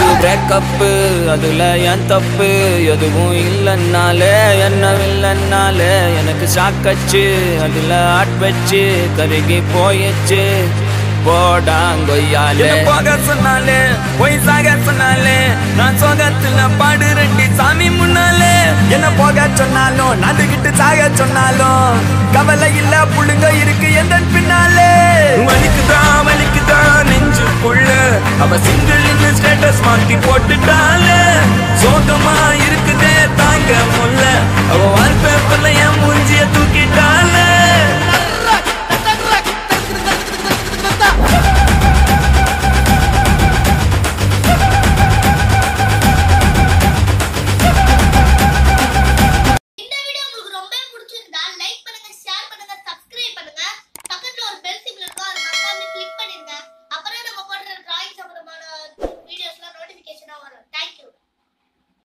எனக்கு பிரேக்கப்பு அதுல என் தப்பு எதுவும் இல்லைன்னாலே என்ன இல்லைன்னாலே எனக்கு சாக்கச்சு அதுல ஆட் வச்சு கருகி போயிடுச்சு போடாங்கொய்யாலே போக சொன்னாலே போய் சாக சொன்னாலே நான் சோகத்துல பாடு ரெண்டி சாமி முன்னாலே என்ன போக சொன்னாலும் நடுக்கிட்டு சாக சொன்னாலும் கவலை இல்ல புழுங்க இருக்கு எந்த பின்னாலே வலிக்குதான் நெஞ்சுக்குள்ள அவ சிங்கிள் ஸ்டேட்டஸ் மாத்தி போட்டுட்டாலே சோகமா இருக்குதே தாங்க முல்ல அவ வாழ்க்கை